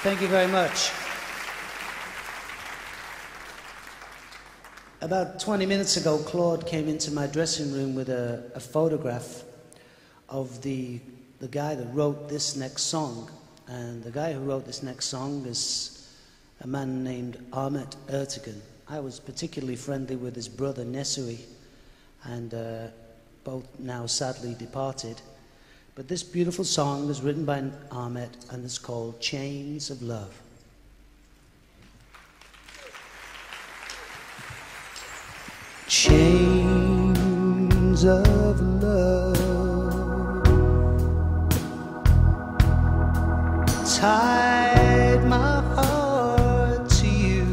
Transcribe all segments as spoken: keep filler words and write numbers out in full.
Thank you very much. About twenty minutes ago, Claude came into my dressing room with a, a photograph of the, the guy that wrote this next song. And the guy who wrote this next song is a man named Ahmet Ertegun. I was particularly friendly with his brother Nesuri, and uh, both now sadly departed. But this beautiful song was written by Ahmet, and it's called Chains of Love. Chains of love tied my heart to you.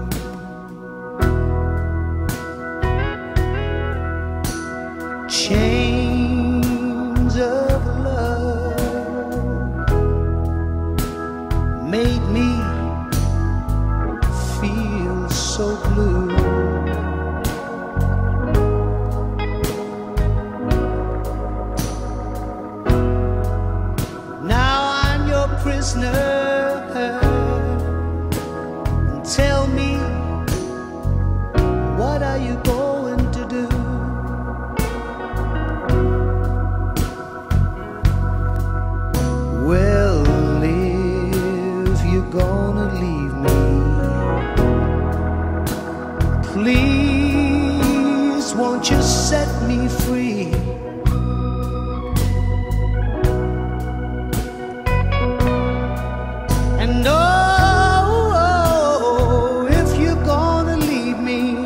Chains of love made me feel so blue. Prisoner, and tell me, what are you going to do? Well, if you're gonna leave me, please won't you set me free? And oh, oh, if you're gonna leave me,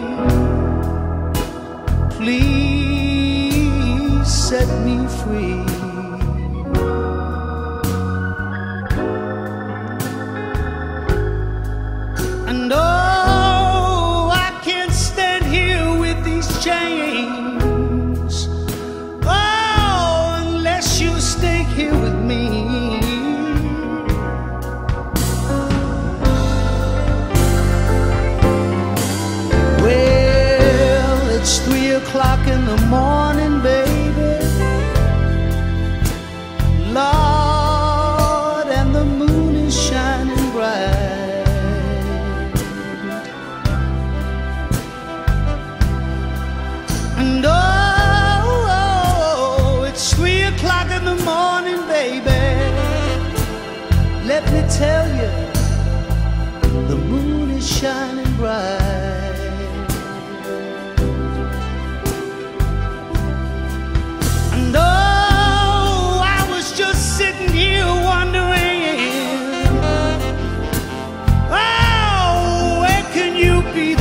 please set me free. And oh, I can't stand here with these chains, oh, unless you stay here with me. It's three o'clock in the morning, baby, Lord, and the moon is shining bright. And oh, oh, it's three o'clock in the morning, baby. Let me tell you, the moon is shining bright. And oh, I was just sitting here wondering, oh, where can you be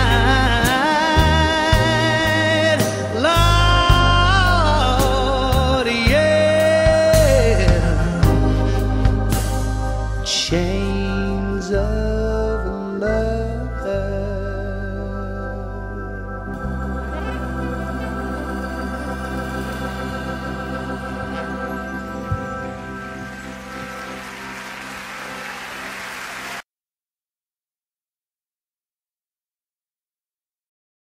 tonight, Lord, yeah. Chains of